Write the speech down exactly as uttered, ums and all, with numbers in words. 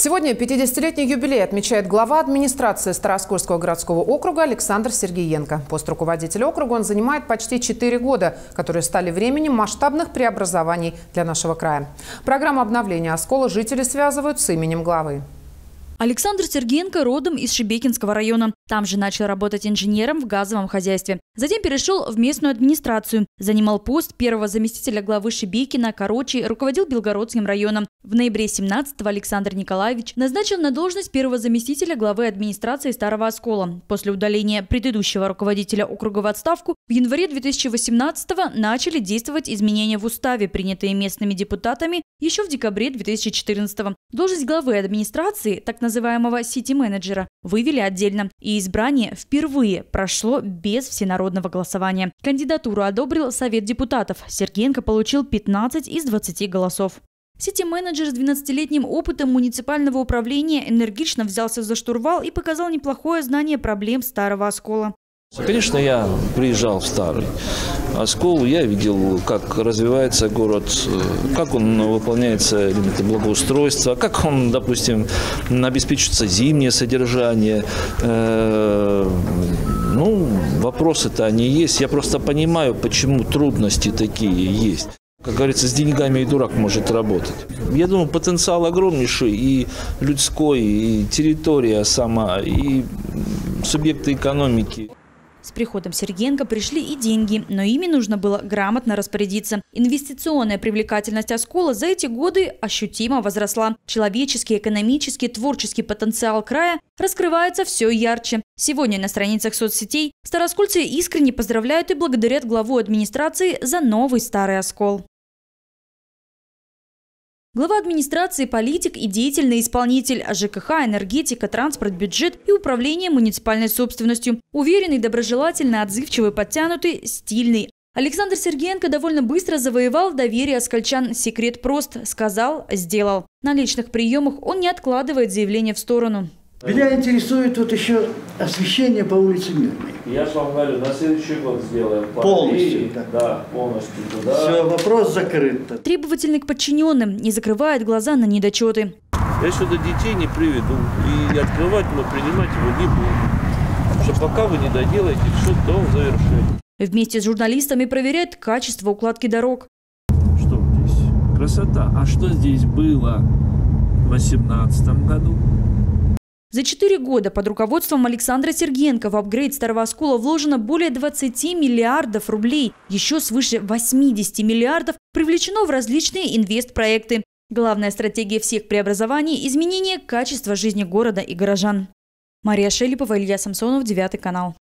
Сегодня пятидесятилетний юбилей отмечает глава администрации Старооскольского городского округа Александр Сергеенко. Пост руководителя округа он занимает почти четыре года, которые стали временем масштабных преобразований для нашего края. Программа обновления Оскола жители связывают с именем главы. Александр Сергеенко родом из Шебекинского района. Там же начал работать инженером в газовом хозяйстве. Затем перешел в местную администрацию. Занимал пост первого заместителя главы Шебекина, Корочи, руководил Белгородским районом. В ноябре семнадцатого Александр Николаевич назначил на должность первого заместителя главы администрации Старого Оскола. После удаления предыдущего руководителя округа в отставку в январе две тысячи восемнадцатого начали действовать изменения в уставе, принятые местными депутатами еще в декабре две тысячи четырнадцатого. Должность главы администрации, так называемого сити-менеджера, вывели отдельно. И избрание впервые прошло без всенародного голосования. Кандидатуру одобрил Совет депутатов. Сергеенко получил пятнадцать из двадцати голосов. Сити-менеджер с двенадцатилетним опытом муниципального управления энергично взялся за штурвал и показал неплохое знание проблем Старого Оскола. Конечно, я приезжал в Старый Оскол, я видел, как развивается город, как он выполняется элементы благоустройства, как он, допустим, обеспечивается зимнее содержание. Ну, вопросы-то они есть. Я просто понимаю, почему трудности такие есть. Как говорится, с деньгами и дурак может работать. Я думаю, потенциал огромнейший, и людской, и территория сама, и субъекты экономики. С приходом Сергеенко пришли и деньги, но ими нужно было грамотно распорядиться. Инвестиционная привлекательность Оскола за эти годы ощутимо возросла. Человеческий, экономический, творческий потенциал края раскрывается все ярче. Сегодня на страницах соцсетей старооскольцы искренне поздравляют и благодарят главу администрации за новый Старый Оскол. Глава администрации – политик и деятельный исполнитель, а ЖКХ, энергетика, транспорт, бюджет и управление муниципальной собственностью. Уверенный, доброжелательный, отзывчивый, подтянутый, стильный. Александр Сергеенко довольно быстро завоевал доверие оскольчан. Секрет прост – сказал, сделал. На личных приемах он не откладывает заявление в сторону. Меня интересует вот еще освещение по улице Мирной. Я же вам говорю, на следующий год сделаем. Полностью? Да, да, полностью туда. Все, вопрос закрыт. Требовательный к подчиненным, не закрывает глаза на недочеты. Я сюда детей не приведу, и открывать мы принимать его не будем. Потому что пока вы не доделаете все до завершения. Вместе с журналистами проверяет качество укладки дорог. Что здесь? Красота. А что здесь было в две тысячи восемнадцатом году? За четыре года под руководством Александра Сергеенко в апгрейд Старого Оскола вложено более двадцати миллиардов рублей. Еще свыше восьмидесяти миллиардов привлечено в различные инвестпроекты. Главная стратегия всех преобразований – изменение качества жизни города и горожан. Мария Шелепова, Илья Самсонов, девятый канал.